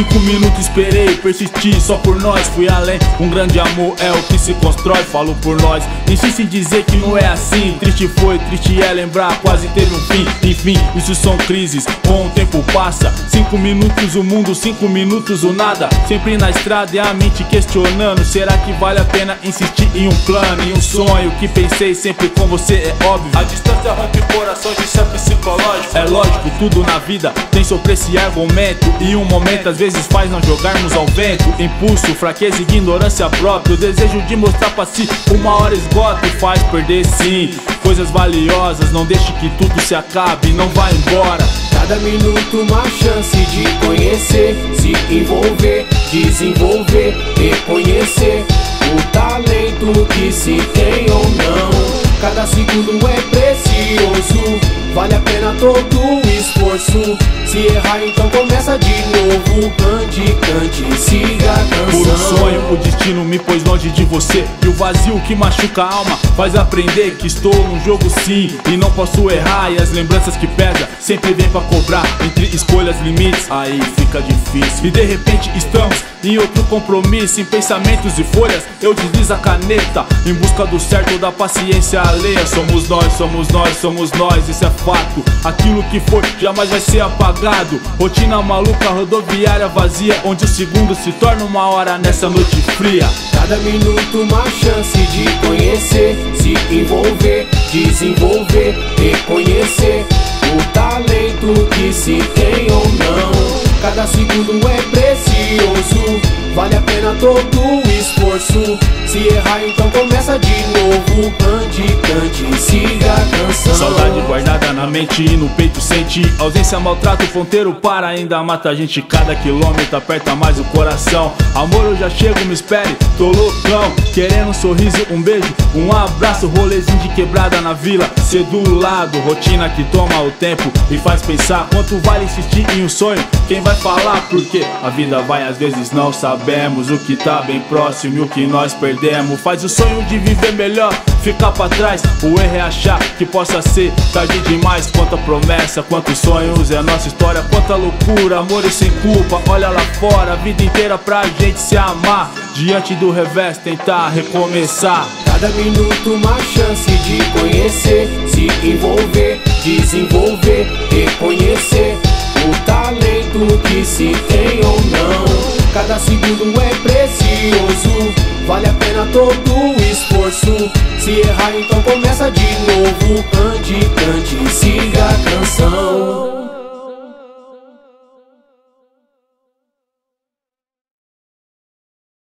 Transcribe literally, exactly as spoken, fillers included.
Cinco minutos esperei, persisti só por nós. Fui além, um grande amor é o que se constrói. Falo por nós, insisto em dizer que não é assim. Triste foi, triste é lembrar, quase teve um fim. Enfim, isso são crises, com o tempo passa. Cinco minutos o mundo, cinco minutos o nada. Sempre na estrada e a mente questionando: será que vale a pena insistir em um plano, em um sonho que pensei sempre com você, é óbvio. A distância rompe corações, isso é psicológico. É lógico, tudo na vida tem seu preço e argumento. E um momento às vezes faz não jogarmos ao vento. Impulso, fraqueza, ignorância própria. O desejo de mostrar pra si, uma hora esgota e faz perder sim coisas valiosas. Não deixe que tudo se acabe, não vá embora. Cada minuto uma chance de conhecer, se envolver, desenvolver, reconhecer o talento que se tem ou não. Cada segundo é precioso, vale a pena todo o esforço. Se errar então começa de novo, cante, cante, siga a canção. Por um sonho o destino me pôs longe de você, e o vazio que machuca a alma faz aprender que estou num jogo sim e não posso errar. E as lembranças que pesam sempre vem pra cobrar. Entre escolhas, limites, aí fica difícil. E de repente estamos em outro compromisso. Em pensamentos e folhas eu deslizo a caneta, em busca do certo ou da paciência alheia. Somos nós, somos nós, somos nós, isso é fato. Aquilo que foi jamais vai ser apagado. Rotina maluca, rodoviária vazia, onde o segundo se torna uma hora nessa noite fria. Cada minuto uma chance de conhecer, se envolver, desenvolver, reconhecer o talento que se tem ou não. Cada segundo é precioso, vale a pena todo o esforço. Se errar então começa de novo, cante, cante, siga a canção. Saudade guardada na mente e no peito sente. Ausência maltrata o ponteiro para, ainda mata a gente. Cada quilômetro aperta mais o coração. Amor, eu já chego, me espere, tô loucão. Querendo um sorriso, um beijo, um abraço. Rolezinho de quebrada na vila, cedulado. Rotina que toma o tempo e faz pensar quanto vale insistir em um sonho. Quem vai falar? Porque a vida vai, às vezes não sabemos o que tá bem próximo e o que nós perdemos. Faz o sonho de viver melhor ficar pra trás. O erro é achar que possa ser tarde demais. Quanta promessa, quantos sonhos é a nossa história. Quanta loucura, amor e sem culpa. Olha lá fora, a vida inteira pra gente se amar. Diante do revés tentar recomeçar. Cada minuto uma chance de conhecer, se envolver, desenvolver, reconhecer o talento que se tem ou não. Cada segundo é precioso, vale a pena todo o esforço. Se errar então começa de novo, cante, cante, siga a canção.